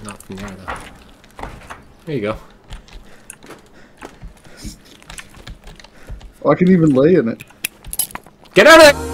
not from there, though. There you go. Oh, I can even lay in it. Get out of there!